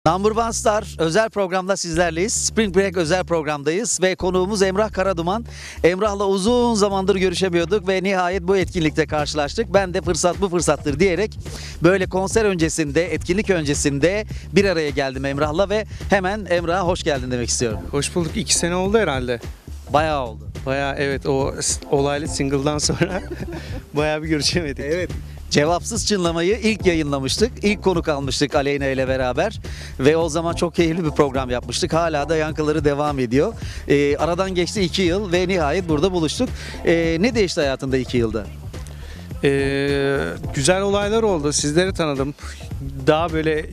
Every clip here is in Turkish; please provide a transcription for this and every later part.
Number One Star özel programda sizlerleyiz. Spring Break özel programdayız ve konuğumuz Emrah Karaduman. Emrah'la uzun zamandır görüşemiyorduk ve nihayet bu etkinlikte karşılaştık. Ben de fırsat bu fırsattır diyerek böyle konser öncesinde, etkinlik öncesinde bir araya geldim Emrah'la ve hemen Emrah'a hoş geldin demek istiyorum. Hoş bulduk. 2 sene oldu herhalde. Bayağı oldu. Bayağı evet, o olaylı single'dan sonra bayağı bir görüşemedik. Evet. Cevapsız Çınlamayı ilk yayınlamıştık. İlk konuk almıştık Aleyna ile beraber. Ve o zaman çok keyifli bir program yapmıştık. Hala da yankıları devam ediyor. Aradan geçti 2 yıl ve nihayet burada buluştuk. Ne değişti hayatında 2 yılda? Güzel olaylar oldu. Sizleri tanıdım. Daha böyle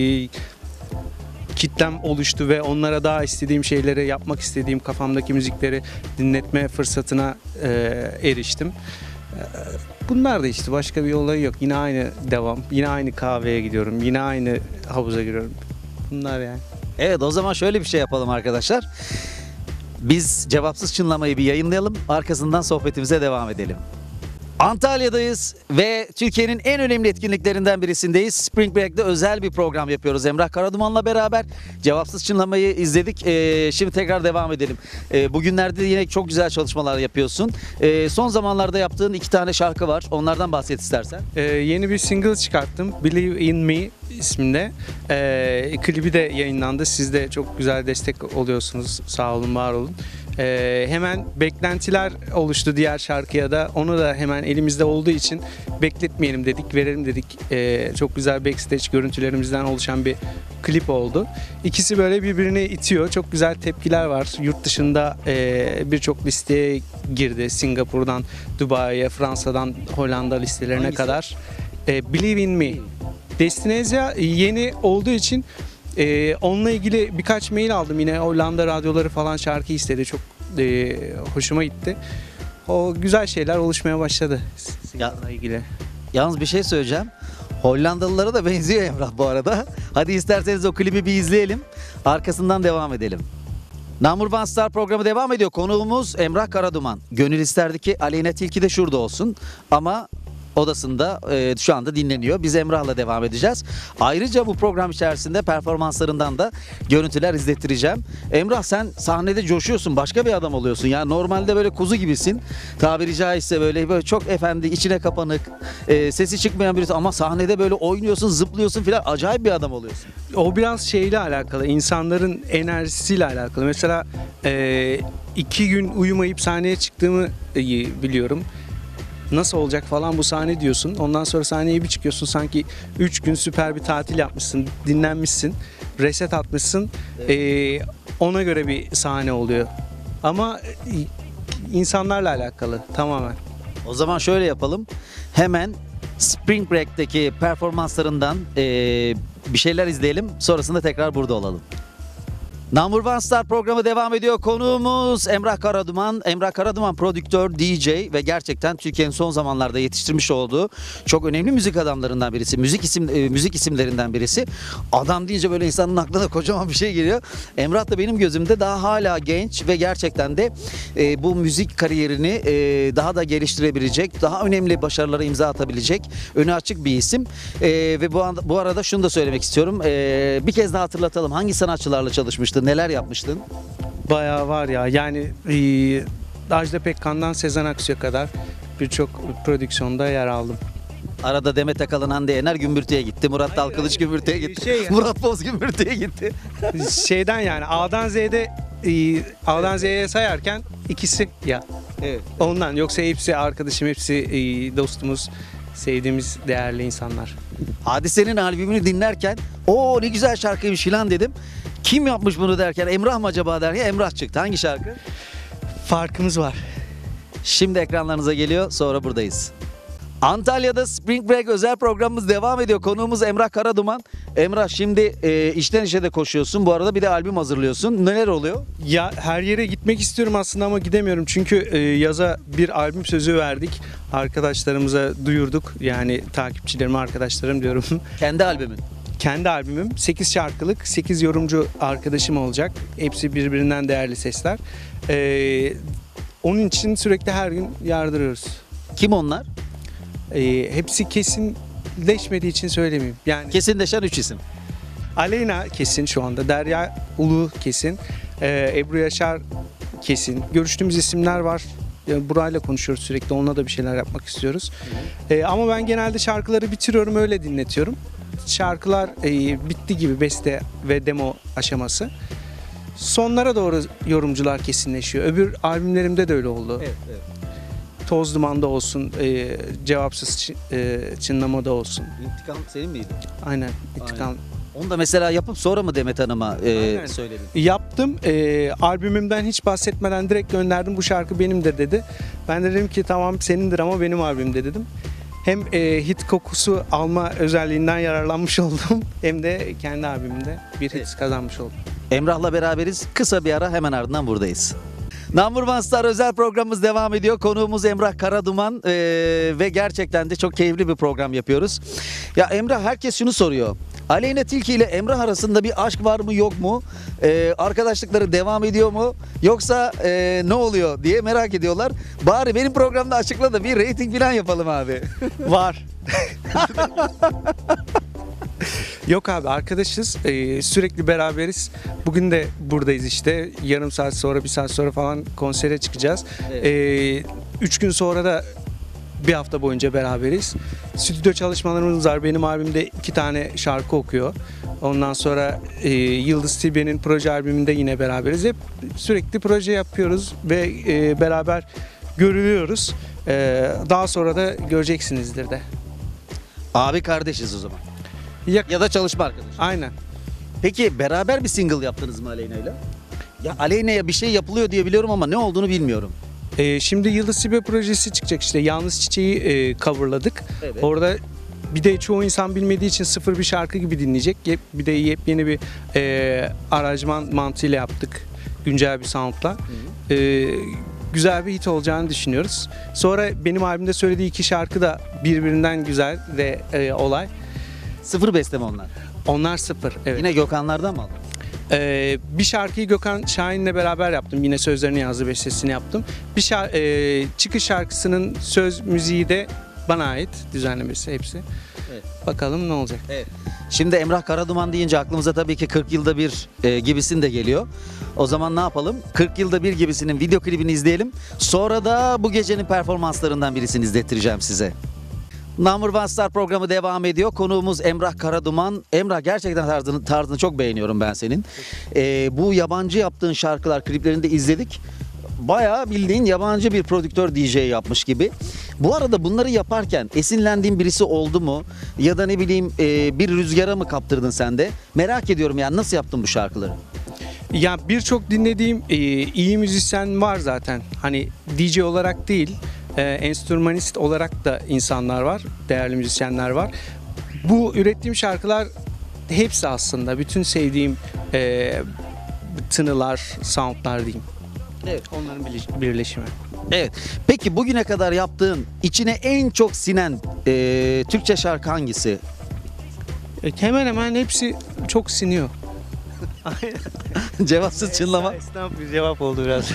kitlem oluştu ve onlara daha istediğim şeyleri yapmak istediğim, kafamdaki müzikleri dinletme fırsatına eriştim. Bunlar da işte, başka bir olayı yok. Yine aynı devam. Yine aynı kahveye gidiyorum. Yine aynı havuza giriyorum. Bunlar yani. Evet, o zaman şöyle bir şey yapalım arkadaşlar. Biz Cevapsız Çınlamayı bir yayınlayalım. Arkasından sohbetimize devam edelim. Antalya'dayız ve Türkiye'nin en önemli etkinliklerinden birisindeyiz. Spring Break'te özel bir program yapıyoruz. Emrah Karaduman'la beraber Cevapsız Çınlamayı izledik. Şimdi tekrar devam edelim. Bugünlerde yine çok güzel çalışmalar yapıyorsun. Son zamanlarda yaptığın 2 tane şarkı var. Onlardan bahset istersen. Yeni bir single çıkarttım. Believe in Me isminde. Klibi de yayınlandı. Siz de çok güzel destek oluyorsunuz. Sağ olun, var olun. Hemen beklentiler oluştu diğer şarkıya da. Onu da hemen elimizde olduğu için bekletmeyelim dedik, verelim dedik. Çok güzel backstage görüntülerimizden oluşan bir klip oldu. İkisi böyle birbirini itiyor. Çok güzel tepkiler var. Yurt dışında birçok listeye girdi. Singapur'dan Dubai'ye, Fransa'dan Hollanda listelerine Hangisi? kadar. Believe in Me. Destinezya yeni olduğu için onunla ilgili birkaç mail aldım. Yine Hollanda radyoları falan şarkı istedi. Çok hoşuma gitti. O güzel şeyler oluşmaya başladı single'la ilgili. Yalnız bir şey söyleyeceğim. Hollandalılara da benziyor Emrah bu arada. Hadi isterseniz o klibi bir izleyelim. Arkasından devam edelim. Number One Star programı devam ediyor. Konuğumuz Emrah Karaduman. Gönül isterdi ki Aleyna Tilki de şurada olsun. Ama odasında şu anda dinleniyor. Biz Emrah'la devam edeceğiz. Ayrıca bu program içerisinde performanslarından da görüntüler izlettireceğim. Emrah, sen sahnede coşuyorsun. Başka bir adam oluyorsun. Yani normalde böyle kuzu gibisin. Tabiri caizse böyle çok efendi, içine kapanık, sesi çıkmayan birisi ama sahnede böyle oynuyorsun, zıplıyorsun filan. Acayip bir adam oluyorsun. O biraz şeyle alakalı. İnsanların enerjisiyle alakalı. Mesela 2 gün uyumayıp sahneye çıktığımı biliyorum. Nasıl olacak falan bu sahne diyorsun. Ondan sonra sahneye bir çıkıyorsun, sanki 3 gün süper bir tatil yapmışsın, dinlenmişsin, reset atmışsın. Evet. Ona göre bir sahne oluyor. Ama insanlarla alakalı tamamen. O zaman şöyle yapalım. Hemen Spring Break'teki performanslarından bir şeyler izleyelim. Sonrasında tekrar burada olalım. Number One Star programı devam ediyor. Konuğumuz Emrah Karaduman. Emrah Karaduman prodüktör, DJ ve gerçekten Türkiye'nin son zamanlarda yetiştirmiş olduğu çok önemli müzik adamlarından birisi. Müzik isimlerinden birisi. Adam deyince böyle insanın aklına kocaman bir şey geliyor. Emrah da benim gözümde daha hala genç ve gerçekten de bu müzik kariyerini daha da geliştirebilecek, daha önemli başarılara imza atabilecek önü açık bir isim. Ve bu arada şunu da söylemek istiyorum. Bir kez daha hatırlatalım. Hangi sanatçılarla çalışmıştın? Neler yapmıştın? Bayağı var ya. Yani Ajda Pekkan'dan Sezen Aksu'ya kadar birçok prodüksiyonda yer aldım. Arada Demet Akalın, Hande Yener Gümbürtü'ye gitti. Murat Dalkılıç Gümbürtü'ye gitti. Murat Boz Gümbürtü'ye gitti. Şeyden yani A'dan Z'ye sayarken ikisi ya. Evet. Ondan, yoksa hepsi arkadaşım, hepsi dostumuz, sevdiğimiz değerli insanlar. Hadise'nin albümünü dinlerken o ne güzel şarkıymış filan dedim. Kim yapmış bunu derken, Emrah mı acaba derken Emrah çıktı. Hangi şarkı? Farkımız var. Şimdi ekranlarınıza geliyor, sonra buradayız. Antalya'da Spring Break özel programımız devam ediyor. Konuğumuz Emrah Karaduman. Emrah, şimdi işten işe de koşuyorsun. Bu arada bir de albüm hazırlıyorsun. Neler oluyor? Ya her yere gitmek istiyorum aslında ama gidemiyorum. Çünkü yaza bir albüm sözü verdik. Arkadaşlarımıza duyurduk. Yani takipçilerim, arkadaşlarım diyorum. Kendi albümün. Kendi albümüm 8 şarkılık, 8 yorumcu arkadaşım olacak. Hepsi birbirinden değerli sesler. Onun için sürekli her gün yardırıyoruz. Kim onlar? Hepsi kesinleşmediği için söylemeyeyim. Yani Kesinleşen 3 isim. Aleyna kesin şu anda. Derya Ulu kesin. Ebru Yaşar kesin. Görüştüğümüz isimler var. Yani burayla konuşuyoruz sürekli. Onunla da bir şeyler yapmak istiyoruz. Ama ben genelde şarkıları bitiriyorum, öyle dinletiyorum. Şarkılar bitti gibi, beste ve demo aşaması. Sonlara doğru yorumcular kesinleşiyor. Öbür albümlerimde de öyle oldu. Evet, evet. Toz Duman'da olsun, Cevapsız Çınlama'da olsun. İntikam senin miydi? Aynen. İntikam. Aynen. Onu da mesela yapıp sonra mı Demet Hanım'a Aynen. söyledin? Yaptım. Albümümden hiç bahsetmeden direkt gönderdim. Bu şarkı benimdir dedi. Ben de dedim ki tamam senindir ama benim albümümde dedim. Hem hit kokusu alma özelliğinden yararlanmış oldum. Hem de kendi albümümde bir hit kazanmış oldum. Emrah'la beraberiz. Kısa bir ara, hemen ardından buradayız. Number One Star özel programımız devam ediyor. Konuğumuz Emrah Karaduman ve gerçekten de çok keyifli bir program yapıyoruz. Ya Emrah, herkes şunu soruyor. Aleyna Tilki ile Emrah arasında bir aşk var mı yok mu? Arkadaşlıkları devam ediyor mu? Yoksa ne oluyor diye merak ediyorlar. Bari benim programda açıkla da bir reyting falan yapalım abi. Var. Yok abi, arkadaşız. Sürekli beraberiz. Bugün de buradayız işte. Yarım saat sonra, bir saat sonra falan konsere çıkacağız. Evet. 3 gün sonra da bir hafta boyunca beraberiz. Stüdyo çalışmalarımız var. Benim albümde 2 tane şarkı okuyor. Ondan sonra Yıldız Tilbe'nin proje albümünde yine beraberiz. Hep sürekli proje yapıyoruz ve beraber görülüyoruz. Daha sonra da göreceksinizdir de. Abi kardeşiz o zaman. Ya, Ya da çalışma arkadaşı. aynen. Peki beraber bir single yaptınız mı Aleyna'yla? Ya Aleyna'ya bir şey yapılıyor diye biliyorum ama ne olduğunu bilmiyorum. Şimdi Yıldız Tilbe projesi çıkacak işte. Yalnız Çiçeği coverladık. Evet. Orada bir de çoğu insan bilmediği için sıfır bir şarkı gibi dinleyecek. Bir de yepyeni bir aranjman mantığıyla yaptık. Güncel bir soundla. Güzel bir hit olacağını düşünüyoruz. Sonra benim albümde söylediği 2 şarkı da birbirinden güzel ve olay. Sıfır besleme onlar. Onlar sıfır. Evet. Yine Gökhanlardan mı aldın? Bir şarkıyı Gökhan Şahin'le beraber yaptım. Yine sözlerini yazdı, bestesini yaptım. Çıkış şarkısının söz müziği de bana ait. Düzenlemesi hepsi. Evet. Bakalım ne olacak. Evet. Şimdi Emrah Karaduman deyince aklımıza tabii ki 40 yılda bir gibisin de geliyor. O zaman ne yapalım? 40 yılda bir gibisinin video klibini izleyelim. Sonra da bu gecenin performanslarından birisini izlettireceğim size. Number One Star programı devam ediyor. Konuğumuz Emrah Karaduman. Emrah, gerçekten tarzını çok beğeniyorum ben senin. Bu yabancı yaptığın şarkılar, kliplerini de izledik. Bayağı bildiğin yabancı bir prodüktör DJ yapmış gibi. Bu arada bunları yaparken esinlendiğin birisi oldu mu? Ya da ne bileyim bir rüzgara mı kaptırdın sen de? Merak ediyorum yani, nasıl yaptın bu şarkıları? Ya birçok dinlediğim iyi müzisyen var zaten. Hani DJ olarak değil, enstrümanist olarak da insanlar var, değerli müzisyenler var. Bu ürettiğim şarkılar hepsi aslında bütün sevdiğim tınılar, soundlar diyeyim. Evet. Onların birleşimi. Evet. Peki bugüne kadar yaptığın, içine en çok sinen Türkçe şarkı hangisi? Hemen hemen hepsi çok siniyor. Cevapsız çınlama. Esnaf bir cevap oldu biraz.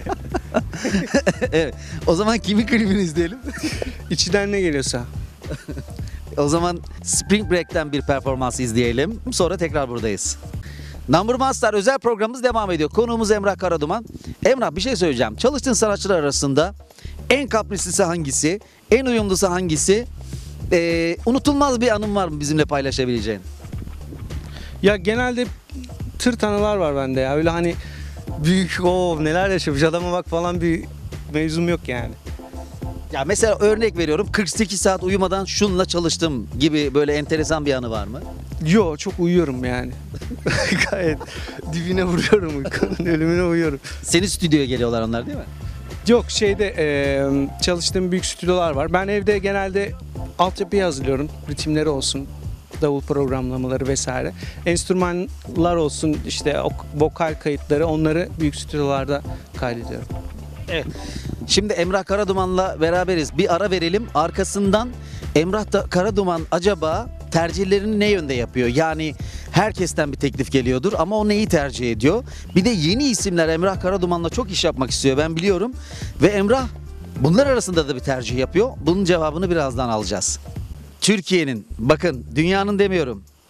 Evet. O zaman kimin klibini izleyelim? İçinden ne geliyorsa. O zaman Spring Break'ten bir performans izleyelim. Sonra tekrar buradayız. Number One Star özel programımız devam ediyor. Konuğumuz Emrah Karaduman. Emrah, bir şey söyleyeceğim. Çalıştığın sanatçılar arasında en kaprislisi hangisi? En uyumlusu hangisi? Unutulmaz bir anın var mı bizimle paylaşabileceğin? Ya genelde tır tanılar var bende ya. Öyle hani büyük neler yaşamış adama bak falan bir mevzum yok yani. Ya mesela örnek veriyorum, 48 saat uyumadan şunla çalıştım gibi böyle enteresan bir anı var mı? Yo, çok uyuyorum yani. Gayet dibine vuruyorum uykunun, ölümüne uyuyorum. Senin stüdyoya geliyorlar onlar, değil mi? Yok, çalıştığım büyük stüdyolar var. Ben evde genelde altyapıyı hazırlıyorum. Ritimleri olsun, davul programlamaları vesaire. Enstrümanlar olsun, işte vokal kayıtları, onları büyük stüdyolarda kaydediyorum. Evet. Şimdi Emrah Karaduman'la beraberiz. Bir ara verelim. Arkasından Karaduman acaba tercihlerini ne yönde yapıyor? Yani herkesten bir teklif geliyordur ama o neyi tercih ediyor? Bir de yeni isimler Emrah Karaduman'la çok iş yapmak istiyor, ben biliyorum. Ve Emrah bunlar arasında da bir tercih yapıyor. Bunun cevabını birazdan alacağız. Türkiye'nin, bakın dünyanın demiyorum,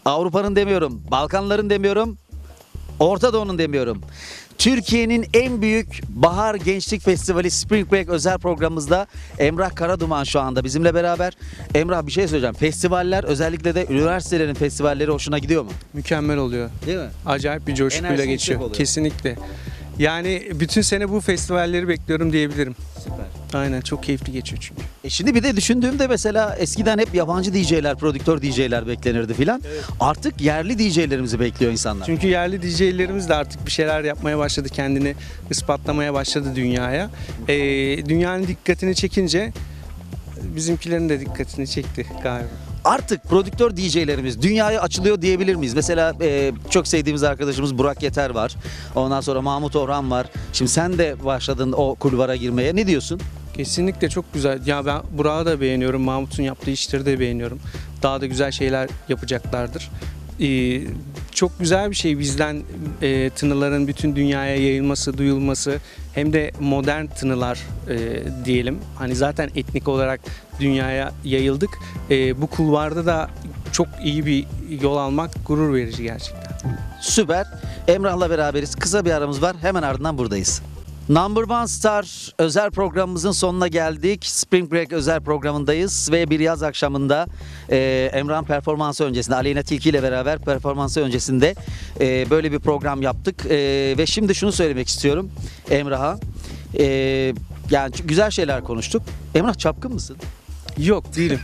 Avrupa'nın demiyorum, Balkanların demiyorum, Orta Doğu'nun demiyorum. Türkiye'nin en büyük bahar gençlik festivali Spring Break özel programımızda Emrah Karaduman şu anda bizimle beraber. Emrah, bir şey söyleyeceğim. Festivaller, özellikle de üniversitelerin festivalleri hoşuna gidiyor mu? Mükemmel oluyor. Değil mi? Acayip bir coşkuyla Enerjisi yüksek geçiyor. oluyor. Kesinlikle. Yani bütün sene bu festivalleri bekliyorum diyebilirim. Süper. Aynen, çok keyifli geçiyor çünkü. Şimdi bir de düşündüğümde mesela eskiden hep yabancı DJ'ler, prodüktör DJ'ler beklenirdi filan. Artık yerli DJ'lerimizi bekliyor insanlar. Çünkü yerli DJ'lerimiz de artık bir şeyler yapmaya başladı, kendini ispatlamaya başladı dünyaya. Dünyanın dikkatini çekince bizimkilerin de dikkatini çekti galiba. Artık prodüktör DJ'lerimiz dünyaya açılıyor diyebilir miyiz? Mesela çok sevdiğimiz arkadaşımız Burak Yeter var. Ondan sonra Mahmut Orhan var. Şimdi sen de başladın o kulvara girmeye. Ne diyorsun? Kesinlikle çok güzel. Ya ben Burak'ı da beğeniyorum. Mahmut'un yaptığı işleri de beğeniyorum. Daha da güzel şeyler yapacaklardır. Çok güzel bir şey bizden tınıların bütün dünyaya yayılması, duyulması, hem de modern tınılar diyelim. Hani zaten etnik olarak dünyaya yayıldık. Bu kulvarda da çok iyi bir yol almak gurur verici gerçekten. Süper. Emrah'la beraberiz. Kısa bir aramız var. Hemen ardından buradayız. Number One Star özel sonuna geldik. Spring Break özel programındayız ve bir yaz akşamında Emrah'ın performansı öncesinde, Aleyna Tilki ile beraber performansı öncesinde böyle bir program yaptık. Ve şimdi şunu söylemek istiyorum Emrah'a. Yani güzel şeyler konuştuk. Emrah, çapkın mısın? Yok, değilim.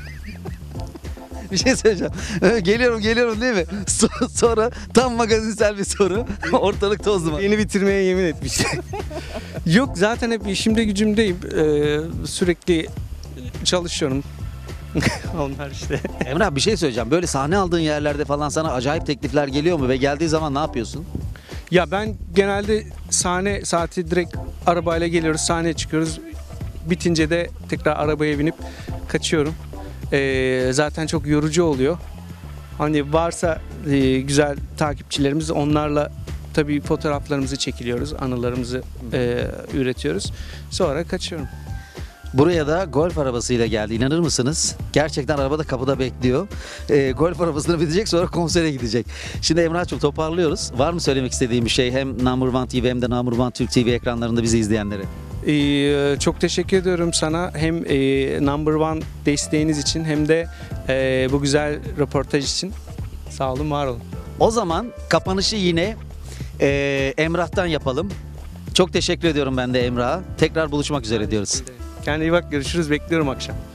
Bir şey söyleyeceğim. Geliyorum değil mi? Sonra tam magazinsel bir soru. Ortalık toz duman. Beni bitirmeye yemin etmiş. Yok, zaten hep işimde gücümdeyim. Sürekli çalışıyorum. Onlar işte. Emrah, bir şey söyleyeceğim. Böyle sahne aldığın yerlerde falan sana acayip teklifler geliyor mu ve geldiği zaman ne yapıyorsun? Ya ben genelde sahne saati direkt arabayla geliyoruz, sahneye çıkıyoruz. Bitince de tekrar arabaya binip kaçıyorum. Zaten çok yorucu oluyor. Hani varsa güzel takipçilerimiz, onlarla tabii fotoğraflarımızı çekiliyoruz, anılarımızı üretiyoruz. Sonra kaçıyorum. Buraya da golf arabasıyla geldi. İnanır mısınız? Gerçekten araba da kapıda bekliyor. Golf arabasına bitecek, sonra konsere gidecek. Şimdi Emrah'cığım, toparlıyoruz. Var mı söylemek istediğin bir şey? Hem Number One TV hem de Number One Türk TV ekranlarında bizi izleyenlere. Çok teşekkür ediyorum sana. Hem Number One desteğiniz için hem de bu güzel röportaj için. Sağ olun, var olun. O zaman kapanışı yine Emrah'tan yapalım. Çok teşekkür ediyorum ben de Emrah'a. Tekrar buluşmak üzere diyoruz. Kendine iyi bak, görüşürüz. Bekliyorum akşam.